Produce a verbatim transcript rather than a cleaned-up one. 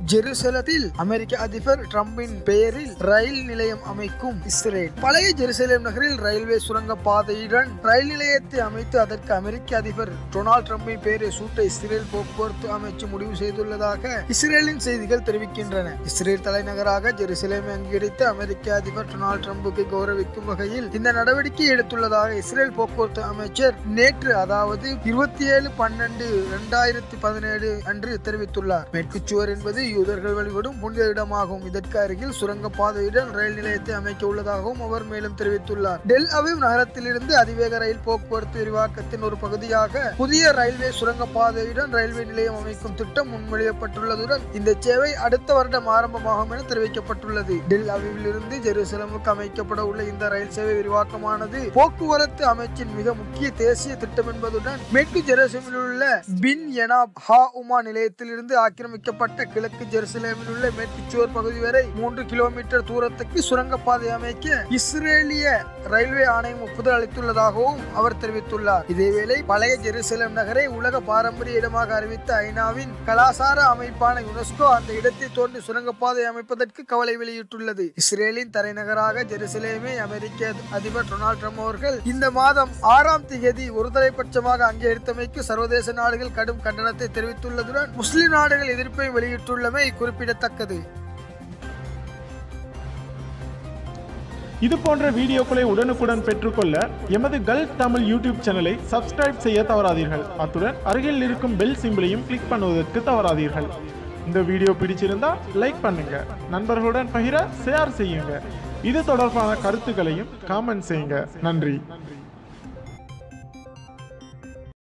ஜெருசலத்தில் அமெரிக்க அதிபர் டிரம்பின் பெயரில் ரயில் நிலையம் அமைக்கும் இஸ்ரேல். பழைய ஜெருசலேம் நகரில் ரயில்வே சுரங்க பாதையுடன் ரயில் நிலையத்தை அமைத்து அதற்கு அமெரிக்க அதிபர் டொனால்ட் டிரம்பின் பெயரை சூட்ட இஸ்ரேல் போக்குவரத்து அமைச்சு முடிவு செய்துள்ளதாக இஸ்ரேலின் செய்திகள் தெரிவிக்கின்றன. இஸ்ரேல் தலைநகராக ஜெருசலேமை அங்கீகரித்த அமெரிக்க அதிபர் டொனால்ட் டிரம்புக்கு கௌரவிக்கும் வகையில் இந்த நடவடிக்கை எடுத்துள்ளதாக இஸ்ரேல் போக்குவரத்து அமைச்சர் நேற்று அதாவது இருபத்தி ஏழு பன்னெண்டு இரண்டாயிரத்தி பதினேழு அன்று தெரிவித்துள்ளார். மேற்குச்சுவர் என்பது யூதர்கள் வழிபடும் புனித இடமாகும். இதற்கு அருகில் சுரங்க பாதையுடன் ரயில் நிலையத்தை அமைக்க உள்ளதாகவும் அவர் மேலும் தெரிவித்துள்ளார். டெல் அவிவ் நகரத்திலிருந்து அதிவேக ரயில் போக்குவரத்து விரிவாக்கத்தின் ஒரு பகுதியாக புதிய ரயில்வே சுரங்க பாதையுடன் ரயில்வே நிலையம் அமைக்கும் திட்டம் முன்மொழியப்பட்டுள்ளதுடன் இந்த சேவை அடுத்த வருடம் ஆரம்பமாகும் என தெரிவிக்கப்பட்டுள்ளது. டெல் அவிவில் இருந்து ஜெருசலமுக்கு அமைக்கப்பட உள்ள இந்த ரயில் சேவை விரிவாக்கமானது போக்குவரத்து அமைச்சின் மிக முக்கிய தேசிய திட்டம் என்பதுடன் மேற்கு ஜெருசலேமில் உள்ள பின் யனாப் ஹா உமா நிலையத்திலிருந்து ஆக்கிரமிக்கப்பட்ட கிழக்கு ஜெருசலேமில் உள்ள மேற்கு சுவர் பகுதி வரை மூன்று கிலோமீட்டர் தூரத்துக்கு சுரங்கப்பாதை அமைக்க இஸ்ரேலிய ரயில்வே ஆணையம் ஒப்புதல் அளித்துள்ளதாகவும் அவர் தெரிவித்துள்ளார். இதேவேளை பழைய ஜெருசலேம் நகரை உலக பாரம்பரிய இடமாக அறிவித்த ஐநாவின் கலாசார அமைப்பான யுனெஸ்கோ அந்த இடத்தை தோண்டி சுரங்கப்பாதை அமைப்பதற்கு கவலை வெளியிட்டுள்ளது. இஸ்ரேலின் தலைநகராக ஜெருசலேமை அமெரிக்க அதிபர் டொனால்ட் ட்ரம்ப் அவர்கள் இந்த மாதம் ஆறாம் திகதி ஒருதலைபட்சமாக அங்கீகரித்தமைக்கு சர்வதேச நாடுகள் கடும் கண்டனத்தை தெரிவித்துள்ளதுடன் முஸ்லிம் நாடுகள் எதிர்ப்பை வெளியிட்டுள்ளமை குறிப்பிடத்தக்கது. இது போன்ற வீடியோக்களை உடனுக்குடன் பெற்றுக்கொள்ள எமது கல்ஃப் தமிழ் யூடியூப் சேனலை சப்ஸ்கிரைப் செய்ய தவறாதீர்கள். அத்துடன் அருகில் இருக்கும் பெல் சிம்பிளையும் கிளிக் பண்ணுவதற்கு தவறாதீர்கள். இந்த வீடியோ பிடிச்சிருந்தா லைக் பண்ணுங்க, நண்பர்களுடன் பகிர ஷேர் செய்யுங்க. இது தொடர்பான கருத்துக்களையும் காமெண்ட் செய்யுங்க. நன்றி.